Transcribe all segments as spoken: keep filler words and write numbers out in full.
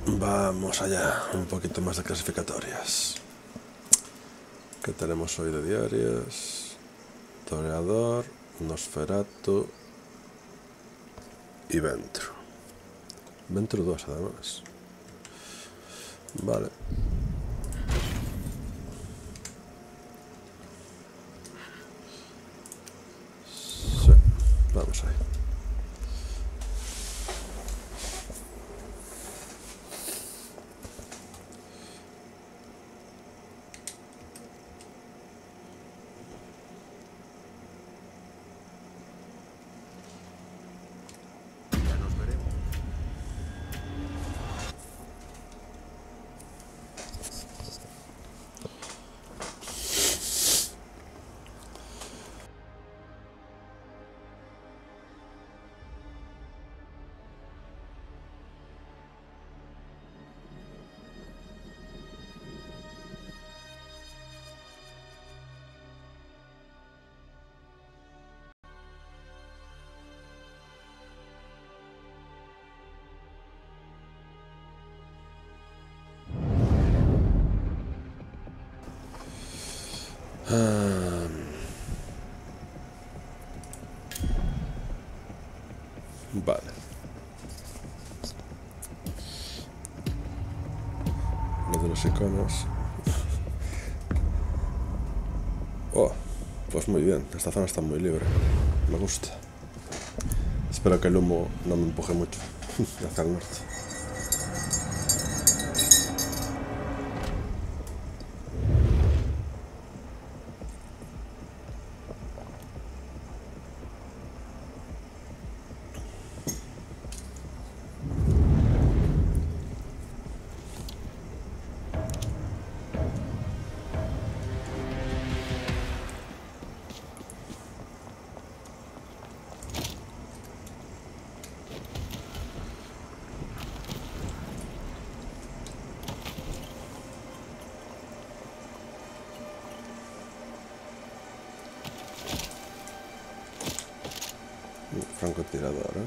Vamos allá, un poquito más de clasificatorias. ¿Qué tenemos hoy de diarias? Toreador, Nosferatu y Ventru. Ventru dos además. Vale. Sí, vamos ahí. Ah, vale. Lo de los iconos. Oh, pues muy bien. Esta zona está muy libre. Me gusta. Espero que el humo no me empuje mucho hacia el norte. Francotirador, ¿eh?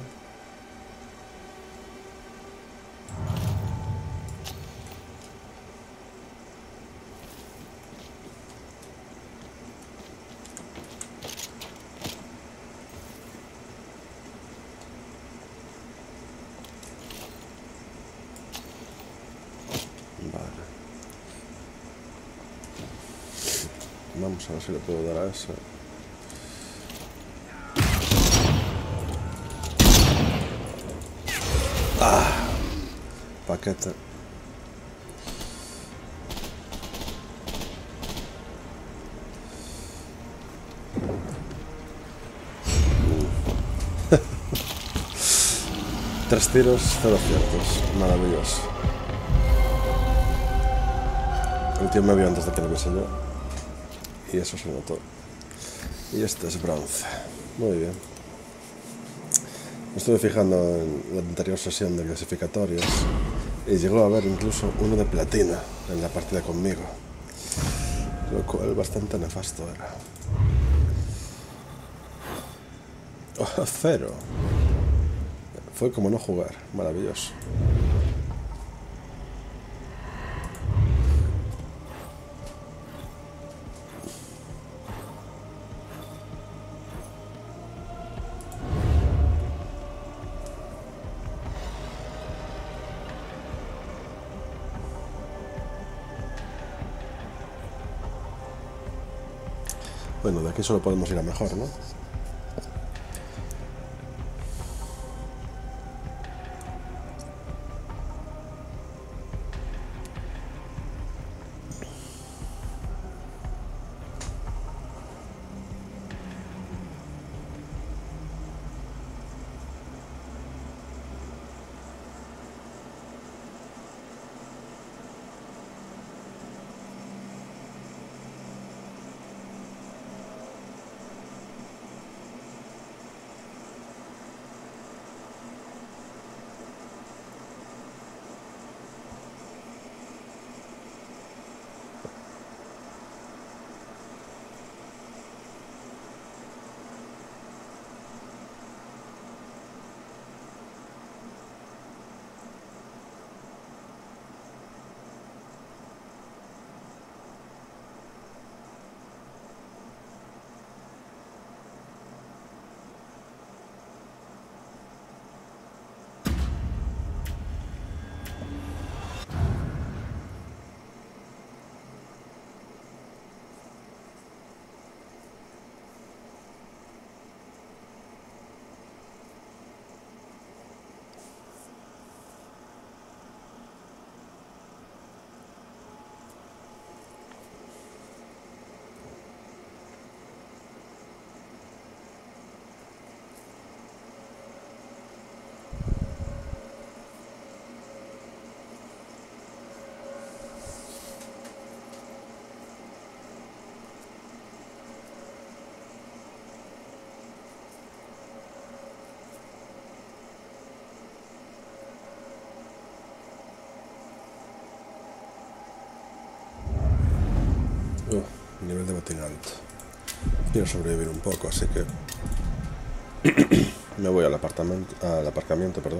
Vale. Vamos a ver si le puedo dar a eso. ¡Ah! Paquete. Tres tiros, cero ciertos. Maravilloso. El tío me vio antes de que lo viese yo. Y eso se notó. Y este es bronce. Muy bien. Me estuve fijando en la anterior sesión de clasificatorios y llegó a haber incluso uno de platino en la partida conmigo, lo cual bastante nefasto era. Oh, cero. Fue como no jugar. Maravilloso. Bueno, de aquí solo podemos ir a mejor, ¿no? de botín alto. Quiero sobrevivir un poco, así que me voy al apartamento, al aparcamiento, perdón.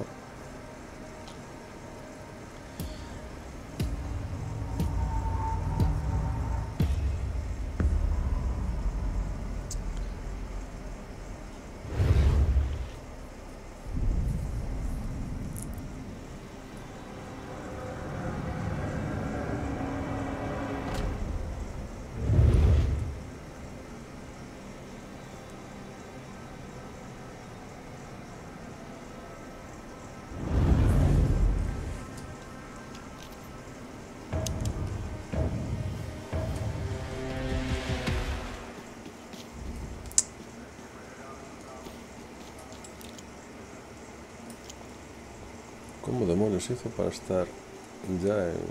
¿Cómo demonios hizo para estar ya en,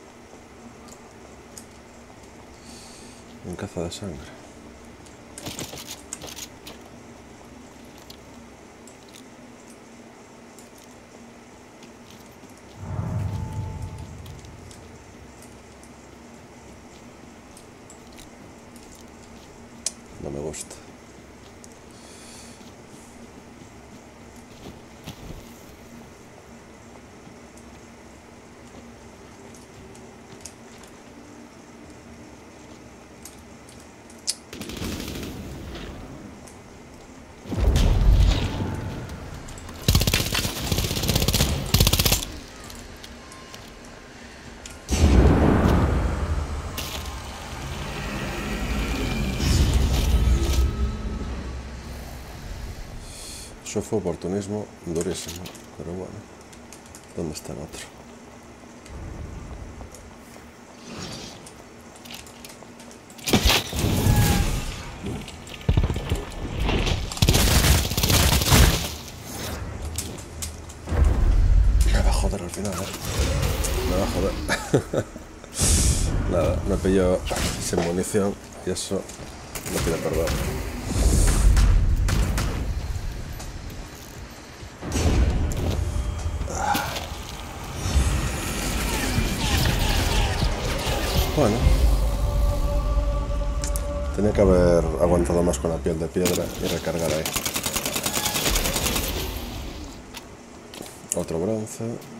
en caza de sangre? No me gusta. Eso fue oportunismo durísimo, pero bueno, ¿dónde está el otro? Me va a joder al final, ¿eh? Me va a joder. Nada, me pilló sin munición y eso no tiene perdón. Bueno, tenía que haber aguantado más con la piel de piedra y recargar ahí. Otro bronce.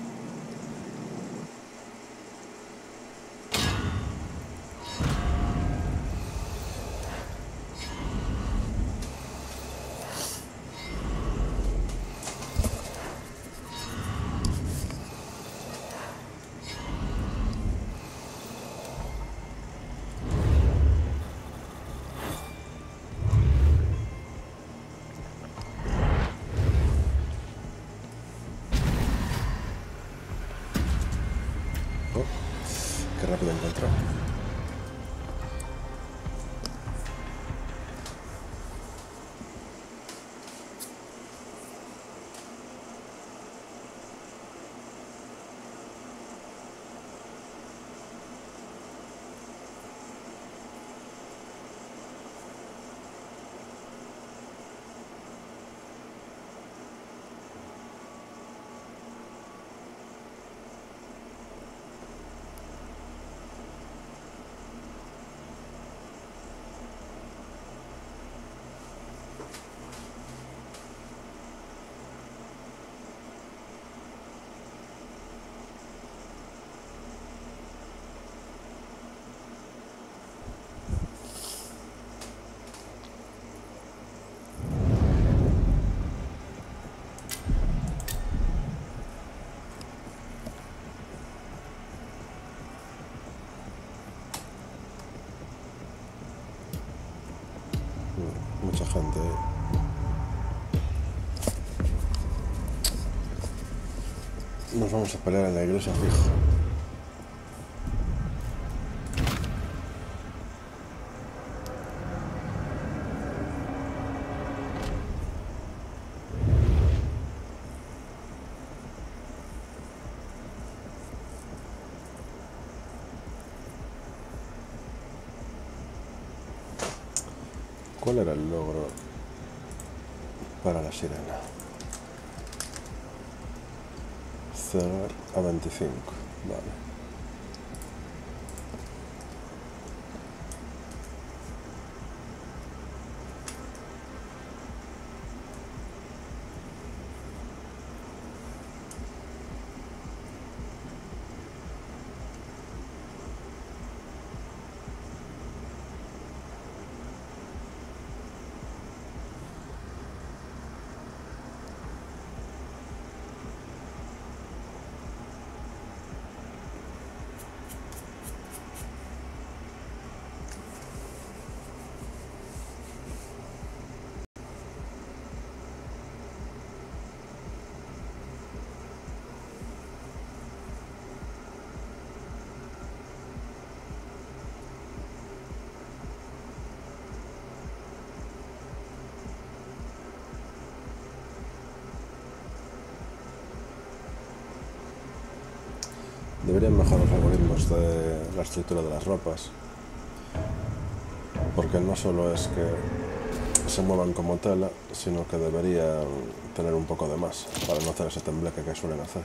Qué rápido encontró. Mucha gente. Nos vamos a pelear en la iglesia, fijo. ¿Cuál era el logro para la sirena? Cerrar a veinticinco. Vale. Deberían mejorar los algoritmos de la estructura de las ropas, porque no solo es que se muevan como tela, sino que deberían tener un poco de más para no hacer ese tembleque que suelen hacer.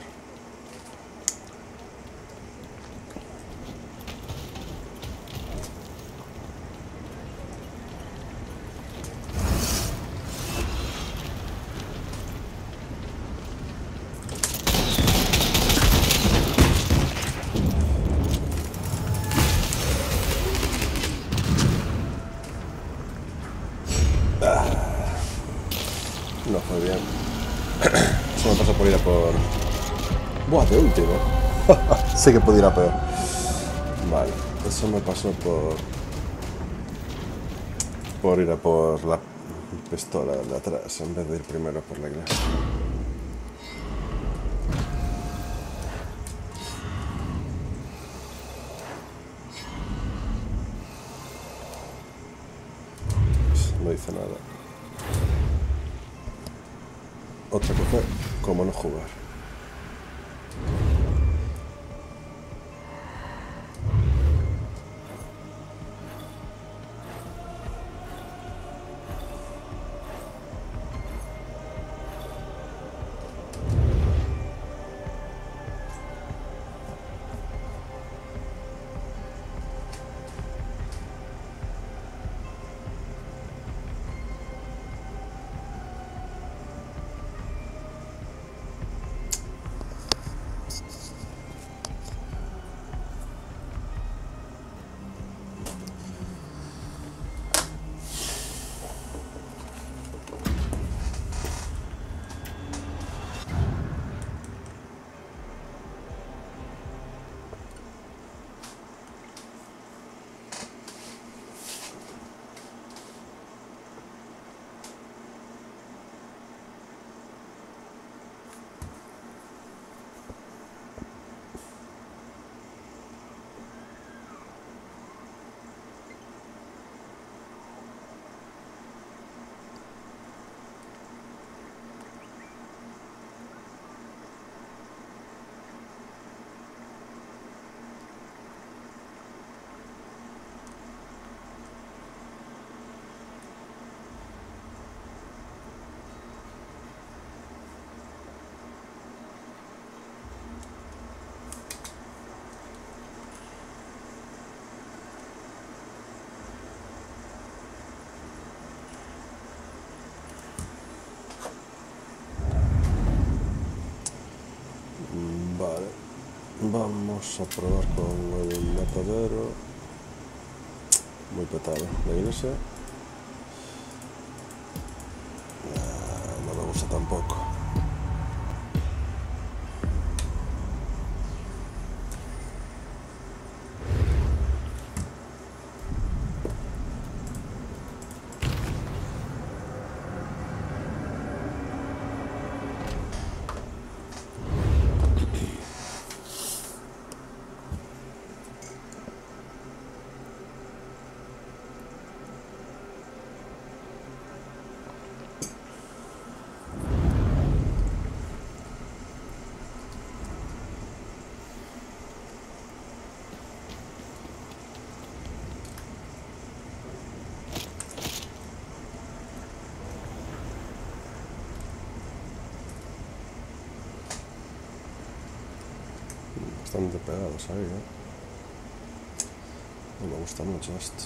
No fue bien. Eso me pasó por ir a por... ¡Buah, de último! Sí que pude ir a peor. Vale, eso me pasó por... Por ir a por la pistola de atrás, en vez de ir primero por la iglesia. No dice nada. Otra que fue, como no jugar. Vale, vamos a probar con el matadero. Muy petado. La iglesia ah, no me gusta tampoco. Bastante pegados ahí, ¿eh? No me gusta mucho esto.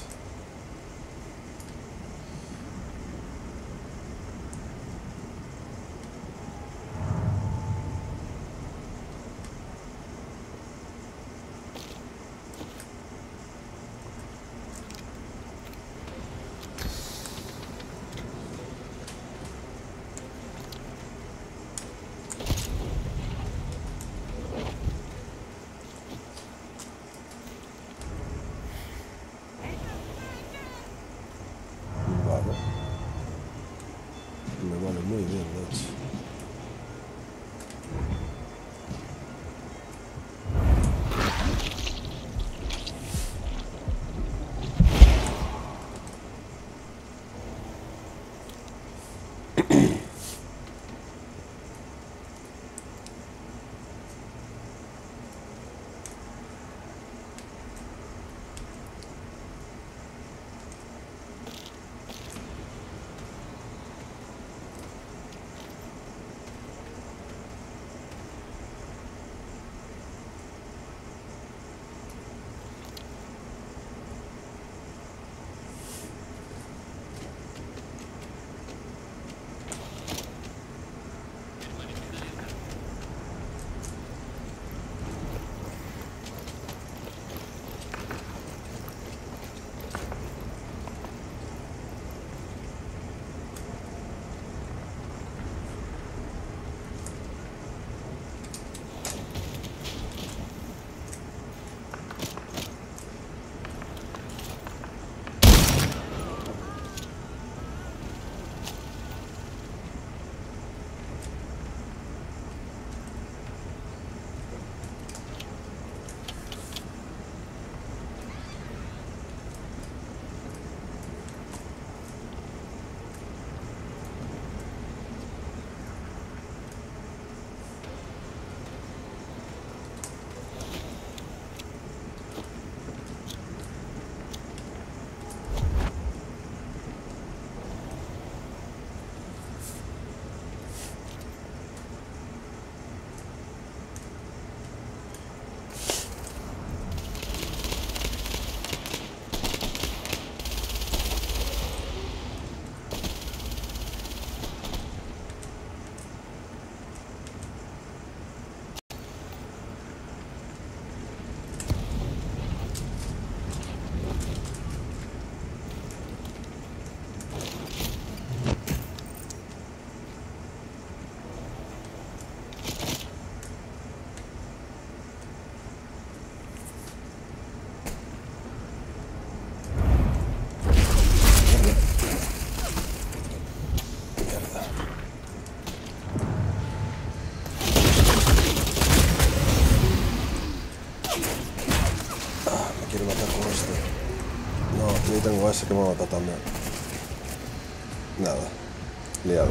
matar con este. No, ni tengo ese que me mata también. Nada. Liado.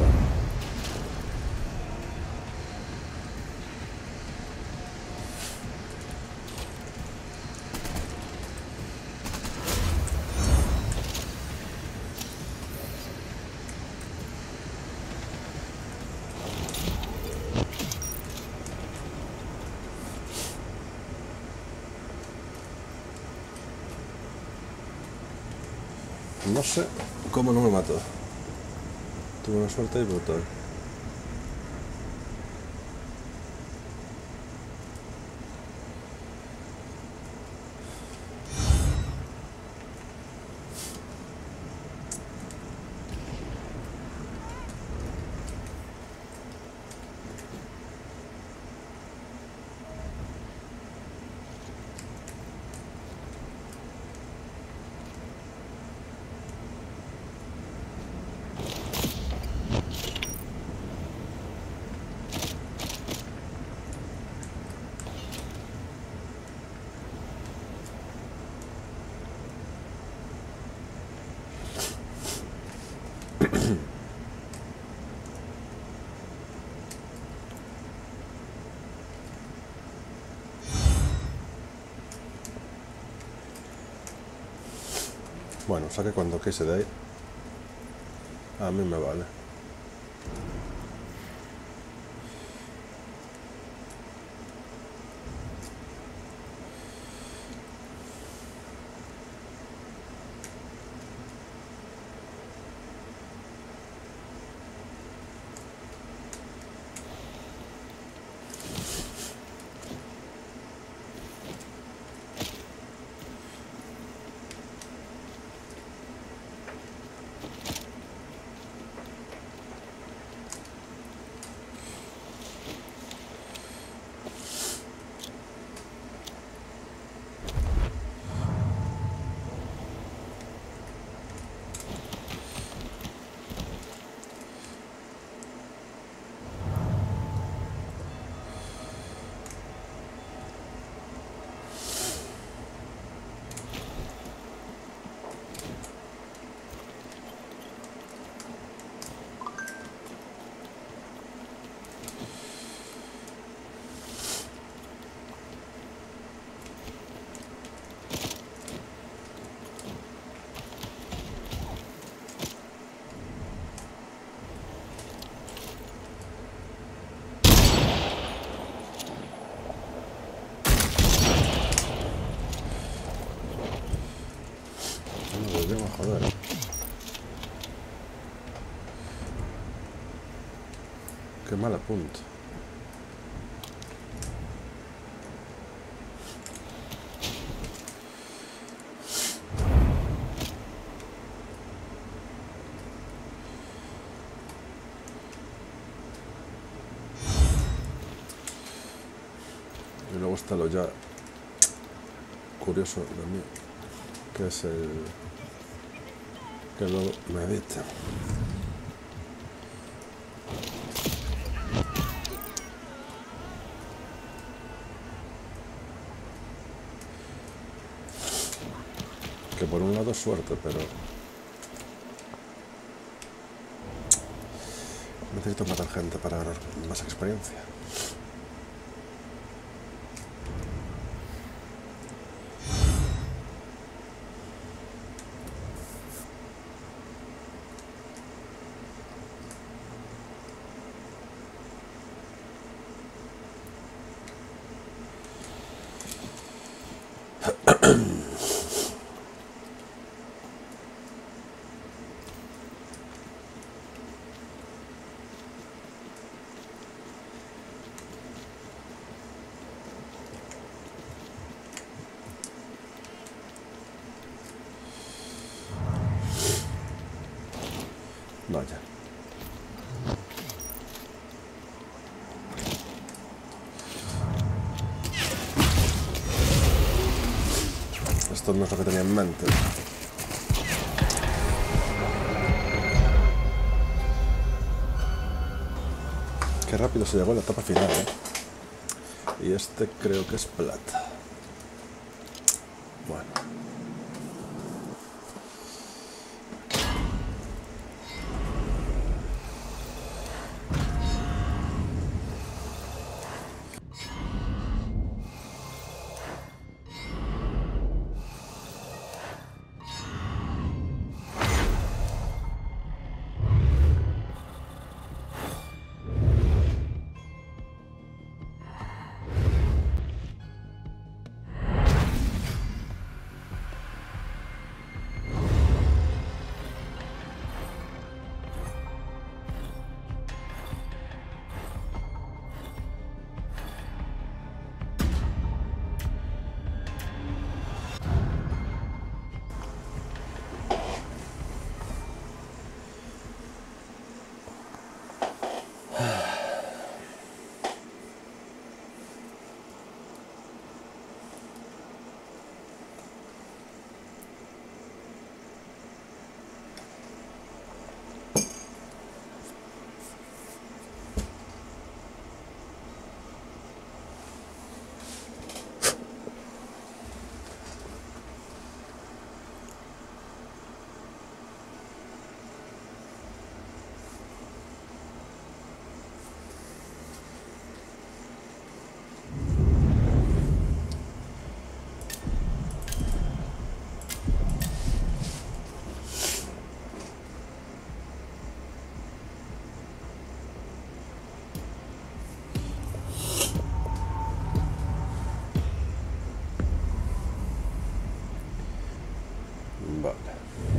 No sé cómo no me mató. Tuve una suerte y brutal. Bueno, saque cuando quise de ahí. A mí me vale. Joder. Qué mal apunto. Y luego está lo ya curioso de mí, que es el que luego me edita. Que por un lado es suerte, pero necesito matar gente para ganar más experiencia. Vaya. Esto no es lo que tenía en mente. Qué rápido se llegó a la etapa final, ¿eh? Y este creo que es plata. Bueno. Vale.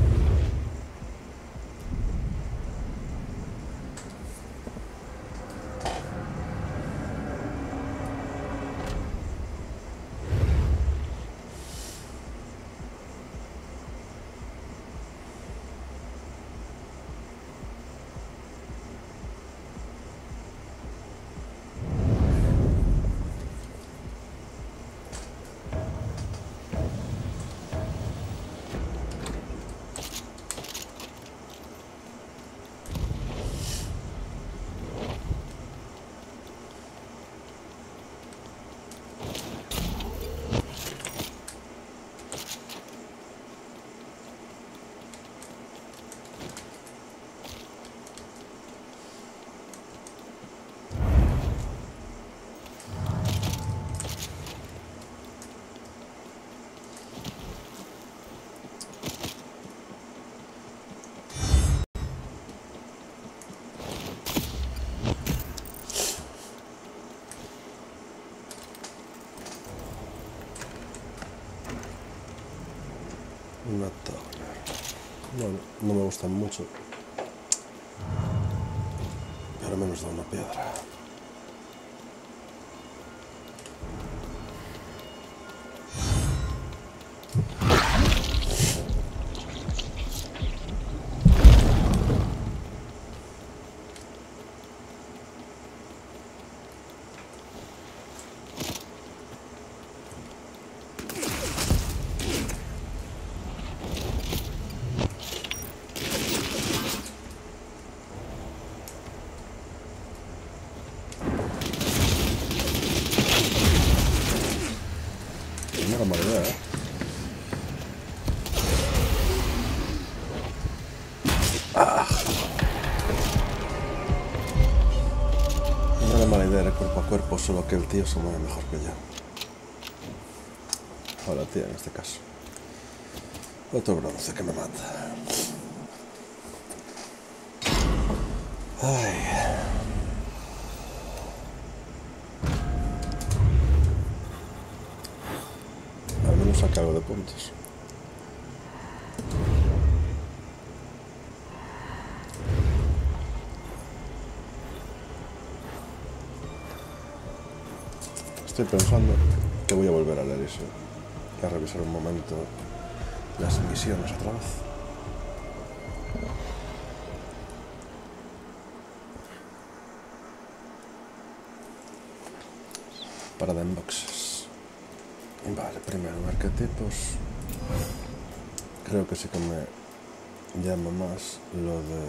Una tabla. Bueno, no me gustan mucho. Pero menos da una piedra. No era mala idea, ¿eh? ¡Ah! No era mala idea, era cuerpo a cuerpo, solo que el tío se mueve mejor que yo. O la tía en este caso. Otro bronce que me mata. Ay. Al menos saca algo de puntos. Estoy pensando que voy a volver al Elixir y a revisar un momento las misiones otra vez. Para de unboxes. Vale, primero arquetipos. Creo que sí que me llama más lo de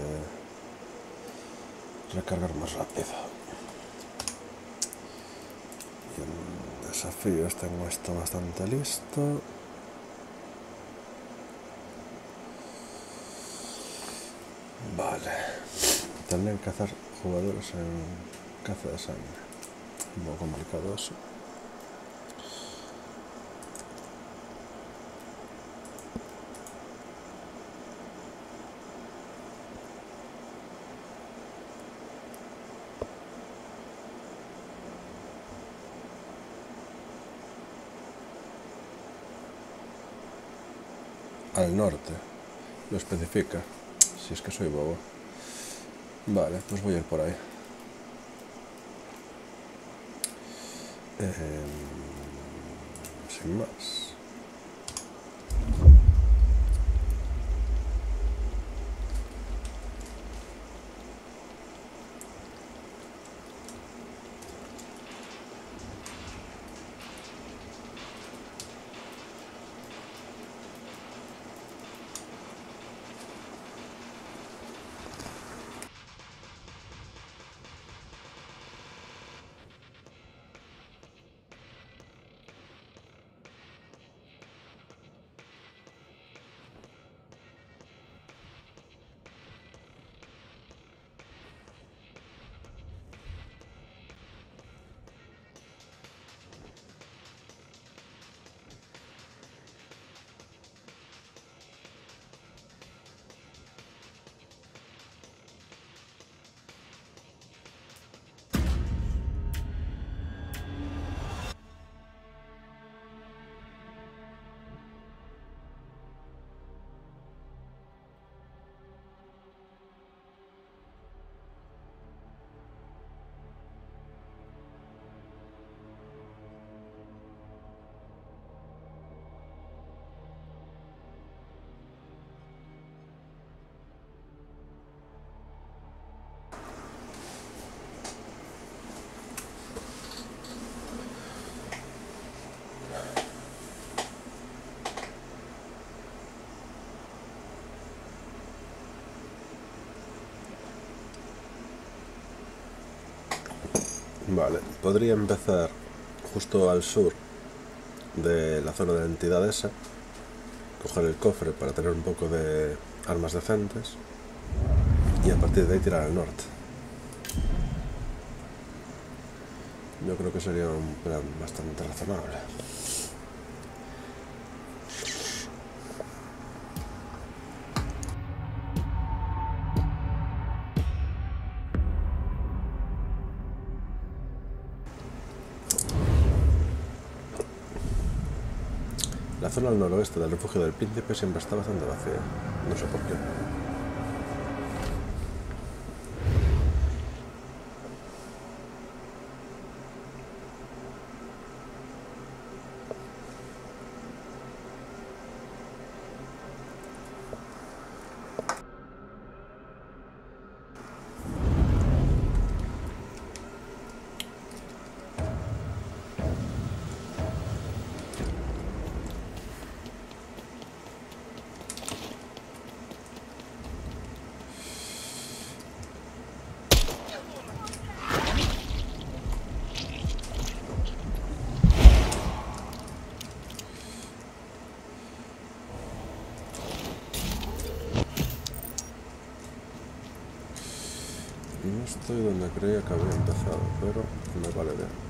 recargar más rápido. Y en desafíos tengo esto bastante listo. Vale. También cazar jugadores en caza de sangre. Un poco complicado eso. Al norte. Lo especifica. Si es que soy bobo. Vale, pues voy a ir por ahí. Eh, sin más. Vale, podría empezar justo al sur de la zona de la entidad esa, coger el cofre para tener un poco de armas decentes y a partir de ahí tirar al norte. Yo creo que sería un plan bastante razonable. La zona al noroeste del refugio del príncipe siempre está bastante vacía. No sé por qué. No estoy donde creía que había empezado, pero me vale bien.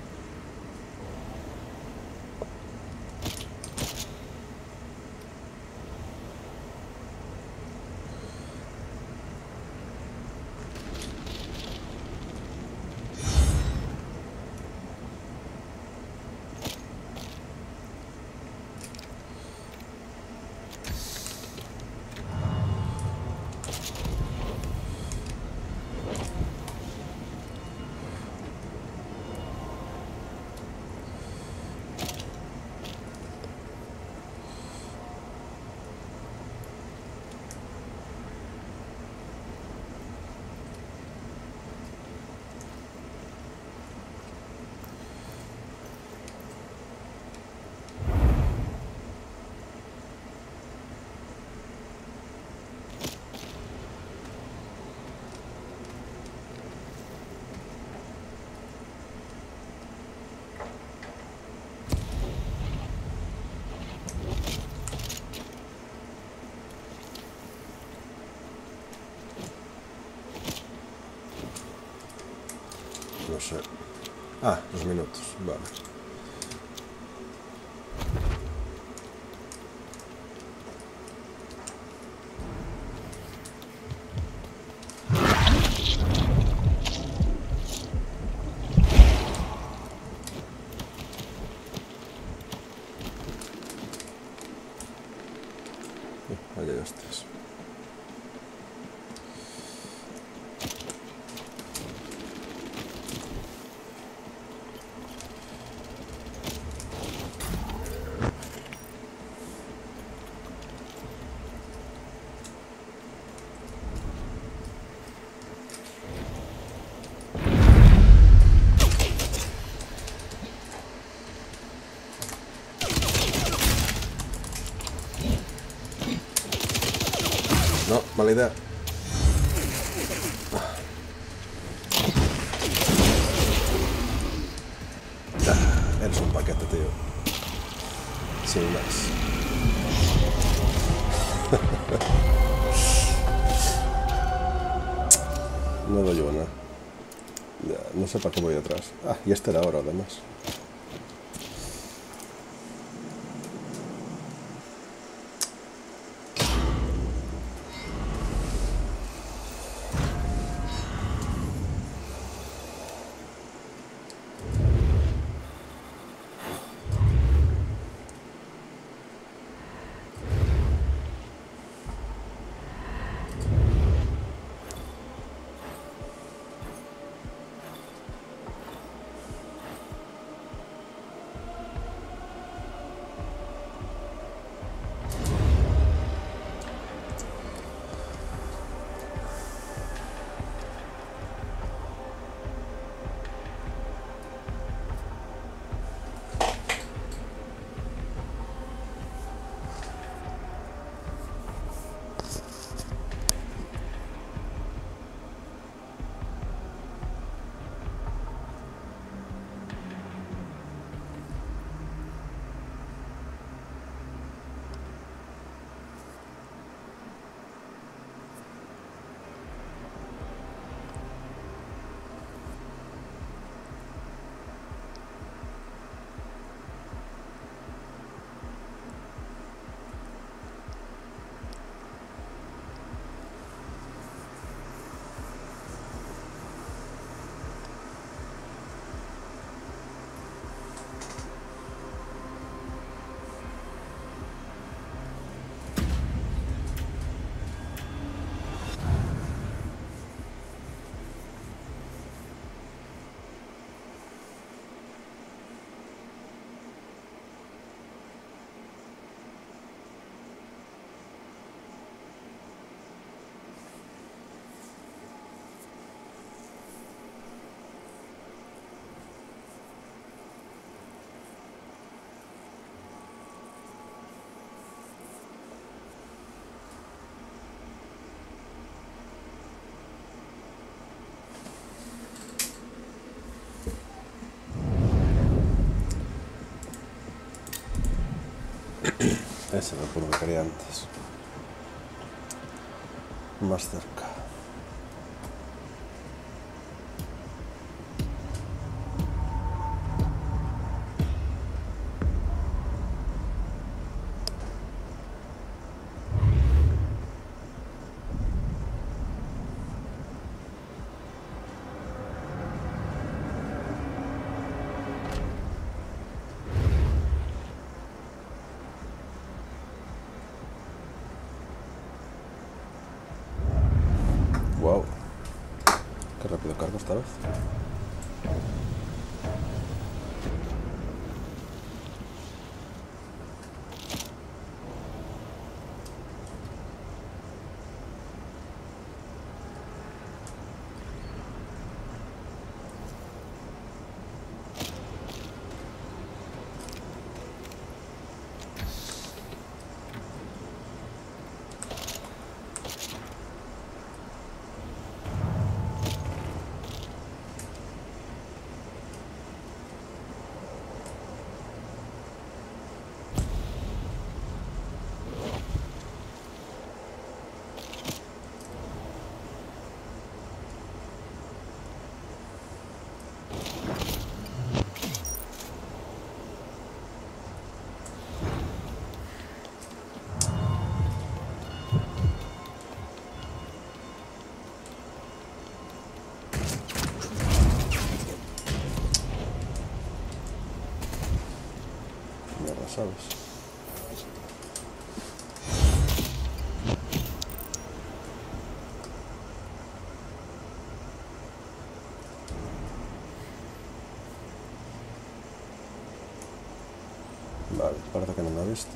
No sé. Ah, los minutos, vale. Oh, allá ya estás. No, mala idea. Ah, eres un paquete, tío. Sin más. No doy una. Ya, no sé para qué voy detrás. Ah, y este era ahora, además. Ese era el punto que quería antes. Más cerca. Wow, qué rápido cargo esta vez. ¿Sabes? Vale, parece que no me ha visto.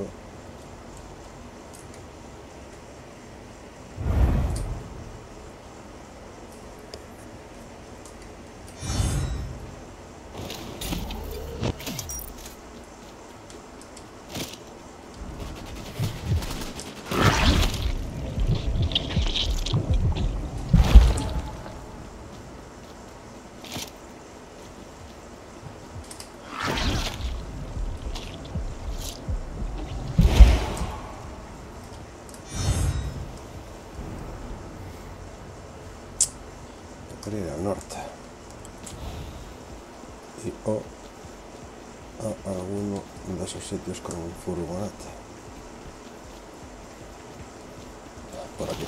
Quería ir al norte y o a alguno de esos sitios con un furgoneta. Por aquí.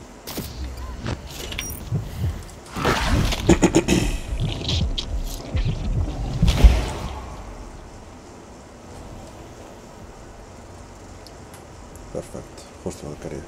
Perfecto, justo lo que quería.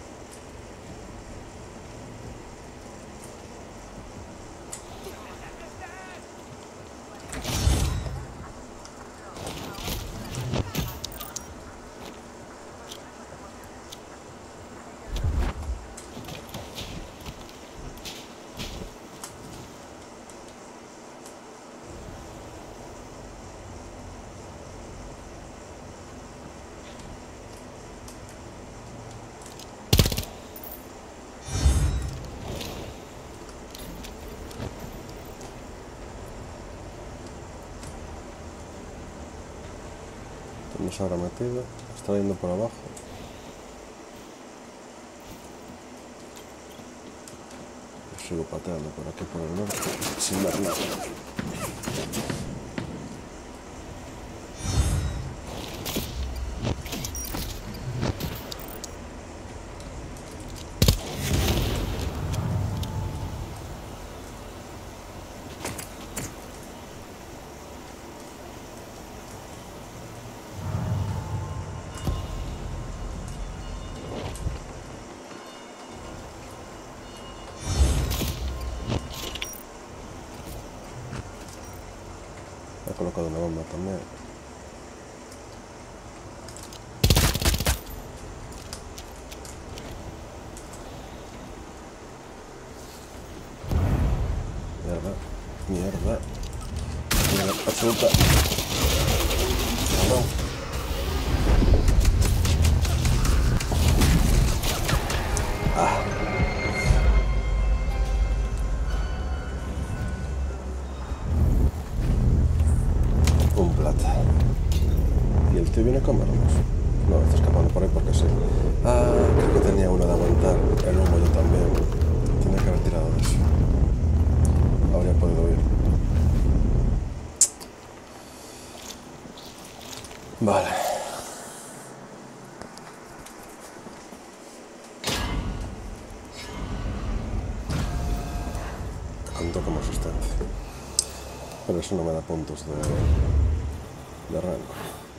Nos habrá metido, está yendo por abajo. Yo sigo pateando por aquí por el norte sin ver nada. He colocado una bomba también. Mierda, mierda. Mierda absoluta. No. Ah. Un plata. Y el tío viene a comernos. No, está escapando por ahí porque sí. Ah, creo que tenía una de aguantar el humo yo también. Tenía que haber tirado de eso. Habría podido huir. Vale. Tanto como sustancia. Pero eso no me da puntos de, de rango.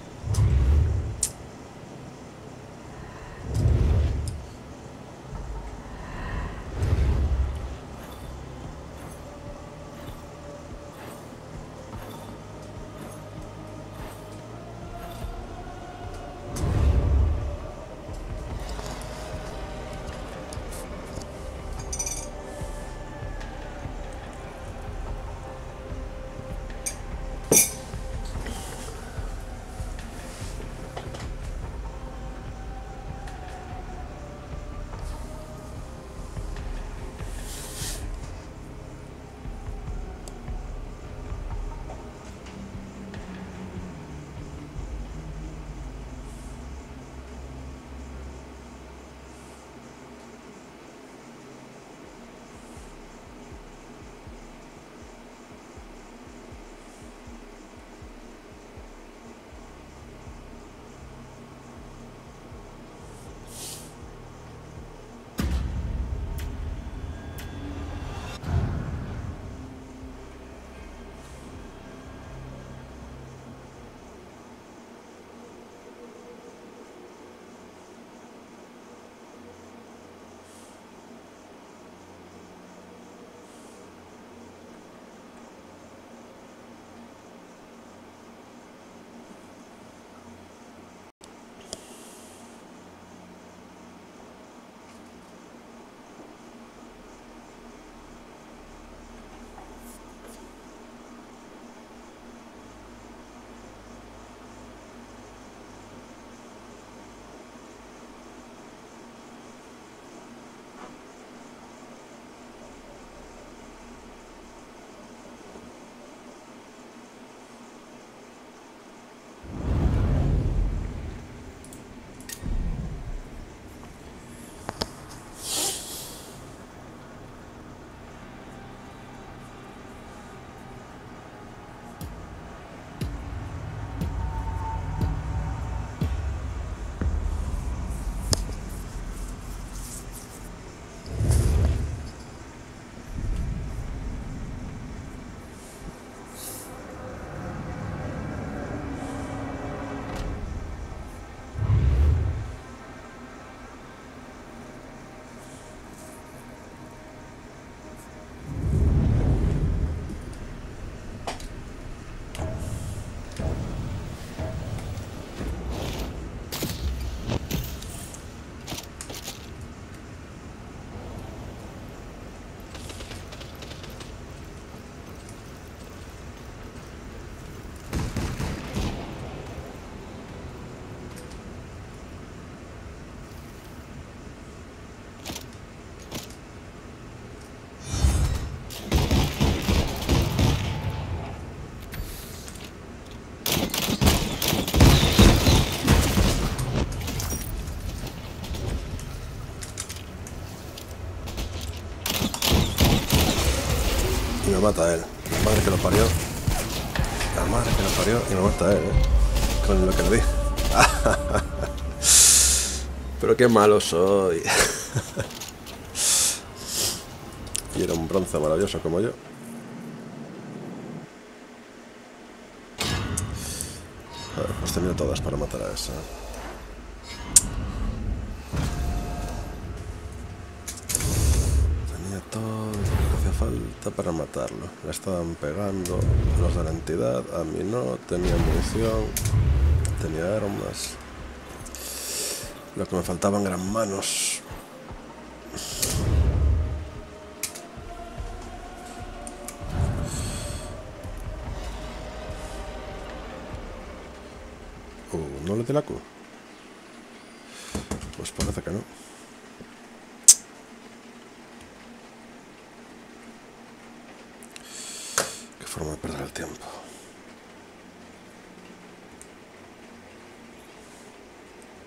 Y me mata él. La madre que lo parió. La madre que lo parió y me mata él, ¿eh? Con lo que le di. Pero qué malo soy. Y era un bronce maravilloso como yo. A ver, pues tenía todas para matar a esa. Tenía todo lo que hacía falta para matarlo. Le estaban pegando los de la entidad, a mí no. Tenía munición, tenía armas. Lo que me faltaban eran manos. Uh, ¿no le di la Q? Pues parece que no. Qué forma de perder el tiempo.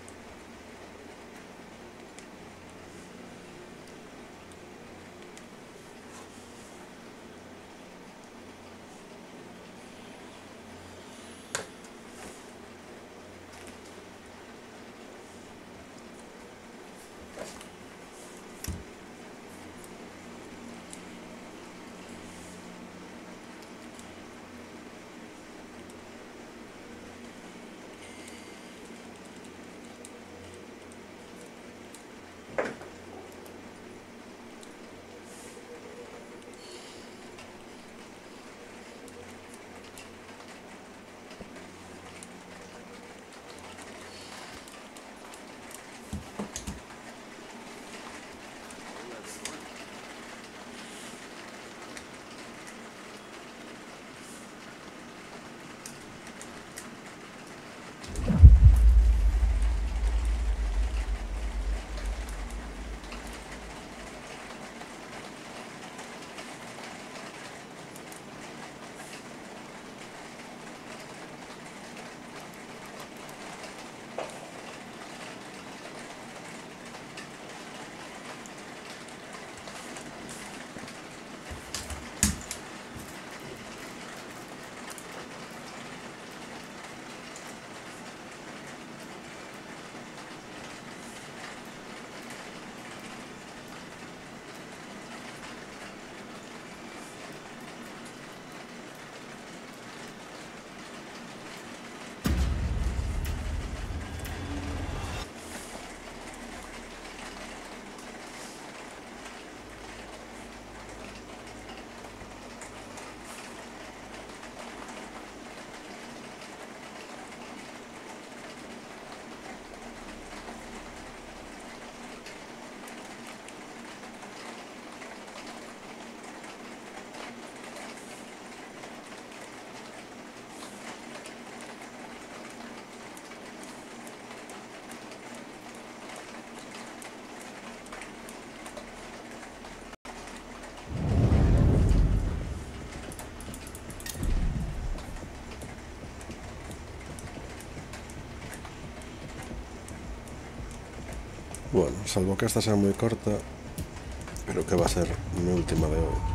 Bueno, salvo que esta sea muy corta, creo que va a ser mi última de hoy.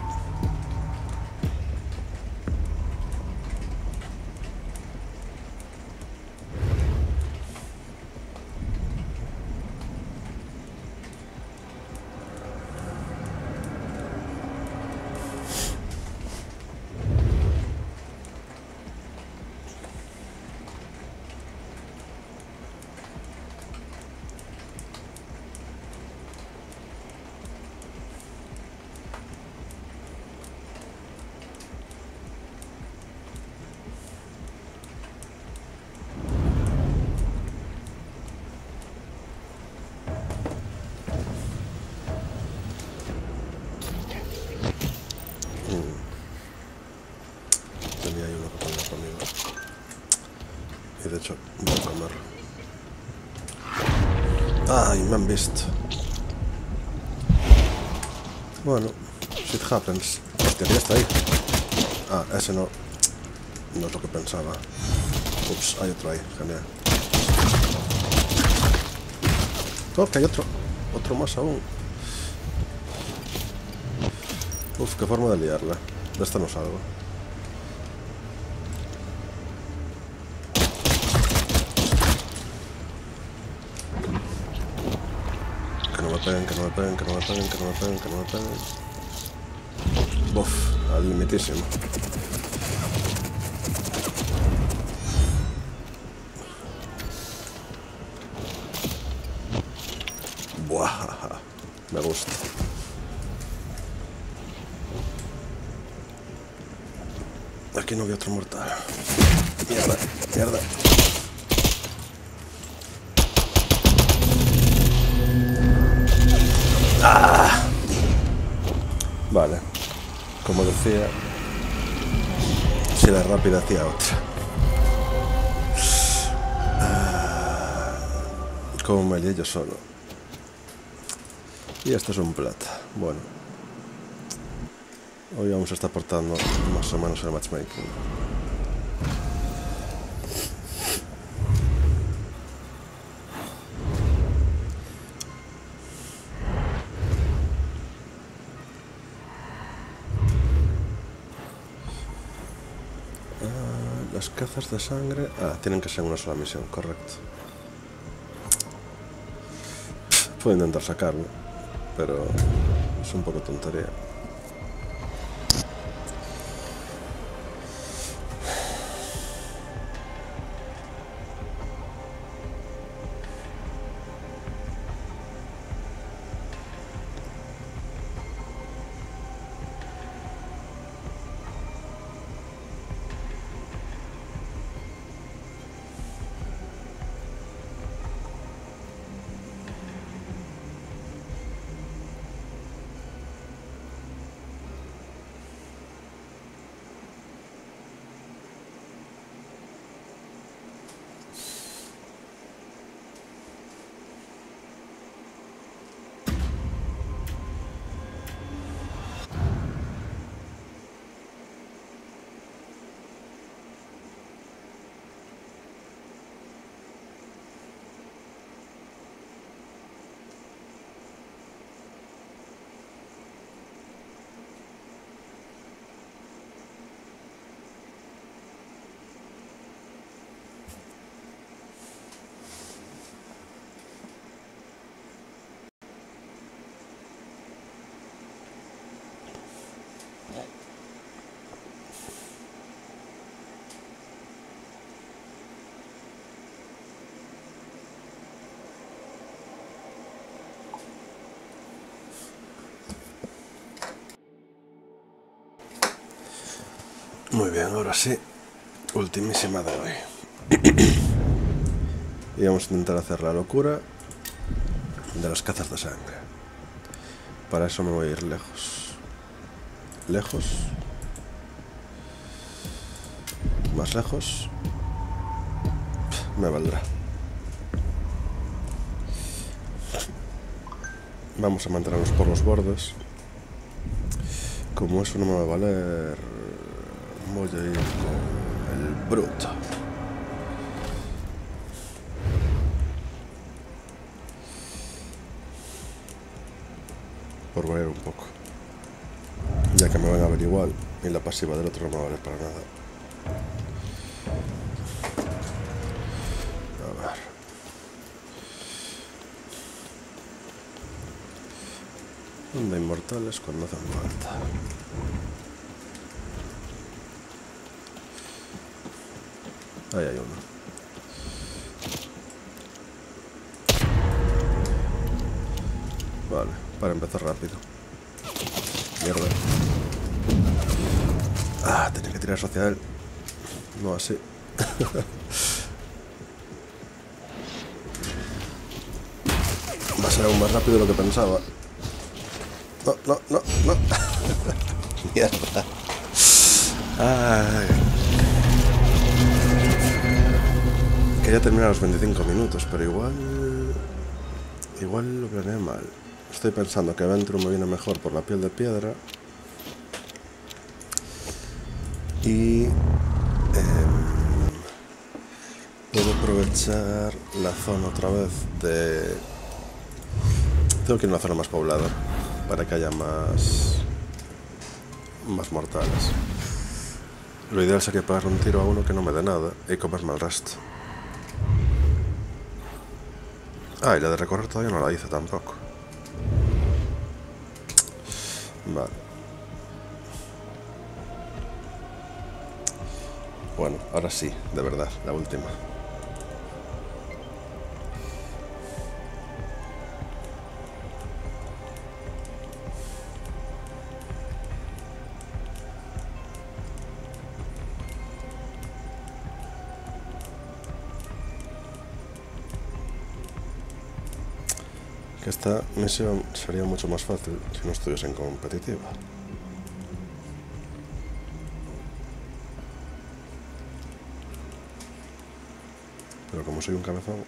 Tenía ahí uno que ponía conmigo. Y de hecho, voy a comer. ¡Ay, me han visto! Bueno, shit happens. Hostia, ya está ahí. Ah, ese no. No es lo que pensaba. Ups, hay otro ahí, genial. Oh, que hay otro. Otro más aún. Uf, qué forma de liarla. De esta no salgo. Que no me peguen, que no me peguen, que no me peguen, que no me peguen, que no me peguen. Buf, al limitísimo. Buah, me gusta. Aquí no había otro mortal. Mierda, mierda. ¡Ah! Vale. Como decía, si la rápida hacía otra. Ah, como me lié yo solo. Y esto es un plata. Bueno. Hoy vamos a estar portando más o menos el matchmaking. Ah, las cazas de sangre... Ah, tienen que ser una sola misión, correcto. Puedo intentar sacarlo, pero es un poco tontería. Muy bien, ahora sí, ultimísima de hoy. Y vamos a intentar hacer la locura de las cazas de sangre. Para eso me voy a ir lejos. Lejos. Más lejos. Me valdrá. Vamos a mantenernos por los bordes. Como eso no me va a valer, voy a ir con el bruto. por variar un poco, ya que me van a ver igual y la pasiva del otro no me va a valer para nada. A ver. Onda inmortales cuando hacen falta. Ahí hay uno. Vale, para empezar rápido. Mierda. Ah, tenía que tirar hacia él. No así. Va a ser aún más rápido de lo que pensaba. No, no, no, no. Mierda. Ay. Quería terminar los veinticinco minutos, pero igual... Igual lo planeé mal. Estoy pensando que Ventru me viene mejor por la piel de piedra. Y... Eh, puedo aprovechar la zona otra vez de... Tengo que ir a una zona más poblada para que haya más... más mortales. Lo ideal sería pegarle un tiro a uno que no me dé nada y comerme el resto. Ah, y la de recorrer todavía no la hice tampoco. Vale. Bueno, ahora sí, de verdad, la última. Que esta misión sería mucho más fácil si no estuviese en competitiva. Pero como soy un cabezón...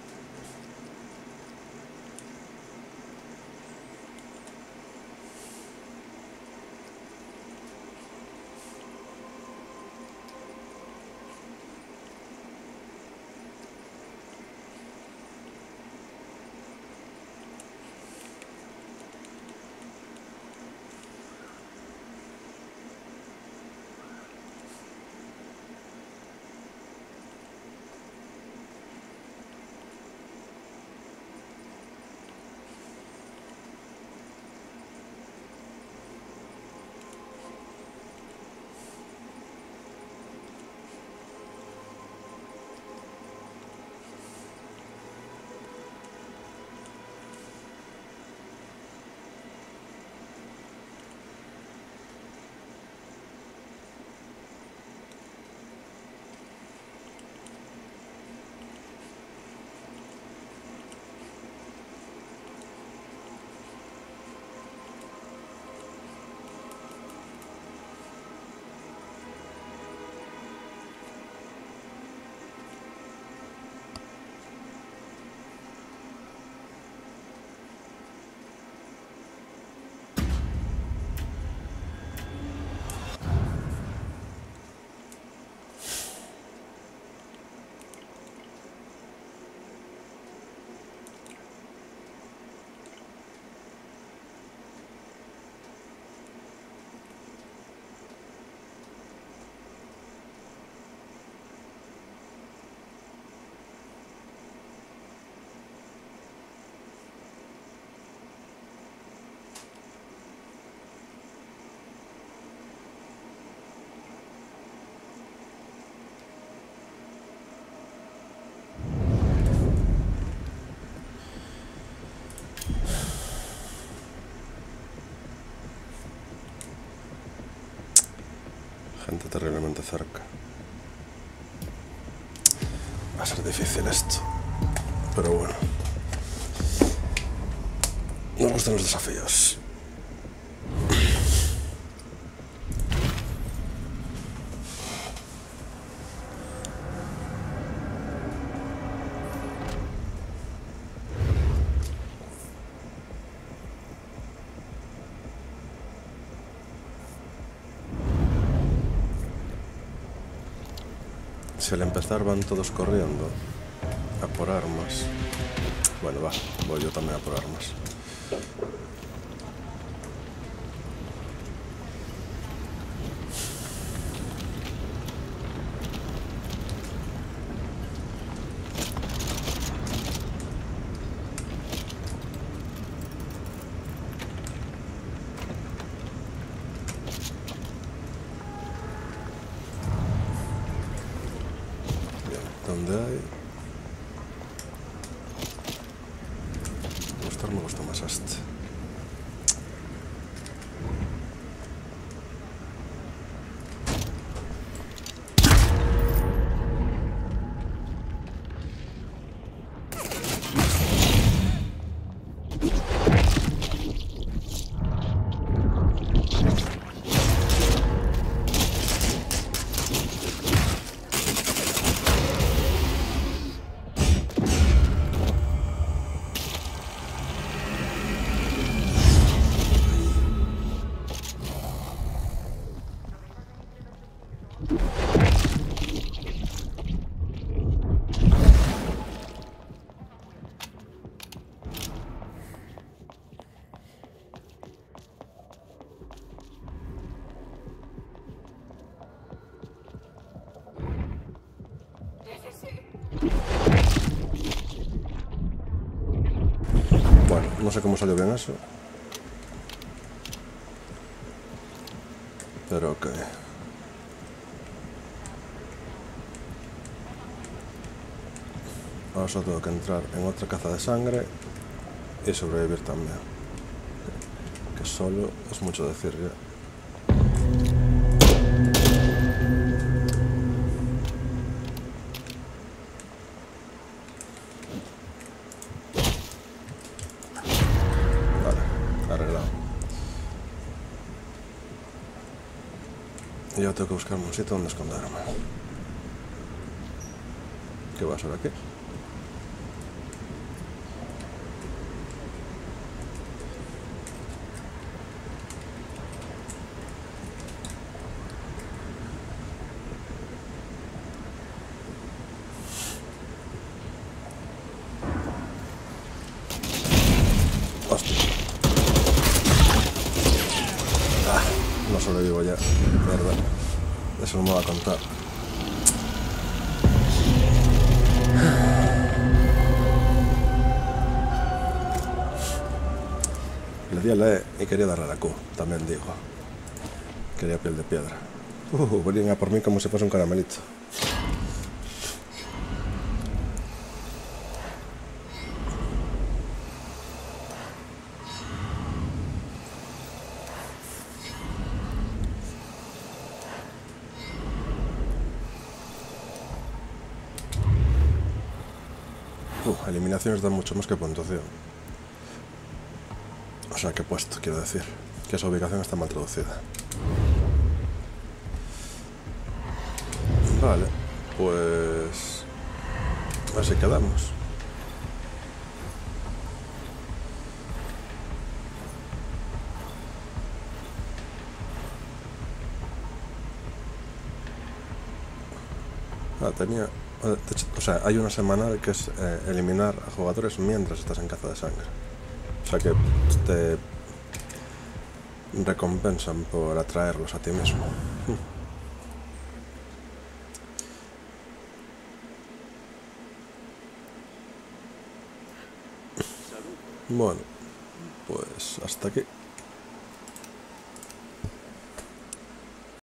Gente terriblemente cerca. Va a ser difícil esto, pero bueno. Nos gustan los desafíos. Si al empezar van todos corriendo a por armas, bueno, va, voy yo también a por armas. actor me gusta más este. Bueno, no sé cómo salió bien eso. Pero ok. Ahora solo tengo que entrar en otra caza de sangre y sobrevivir también. Que solo es mucho decir ya. Y yo tengo que buscarme un sitio donde esconderme. ¿Qué va a ser aquí? Hostia. Ah, no sobrevivo ya. Mierda. Eso no me va a contar. Le di a la E y quería darle a la Q, también digo. Quería piel de piedra. Uh, venían a por mí como si fuese un caramelito. Uh, eliminaciones dan mucho más que puntuación. O sea, que he puesto, quiero decir. Que esa ubicación está mal traducida. Vale, pues... así quedamos. Ah, tenía... De hecho, o sea, hay una semanal que es eh, eliminar a jugadores mientras estás en caza de sangre. O sea que te recompensan por atraerlos a ti mismo. Bueno, pues hasta aquí.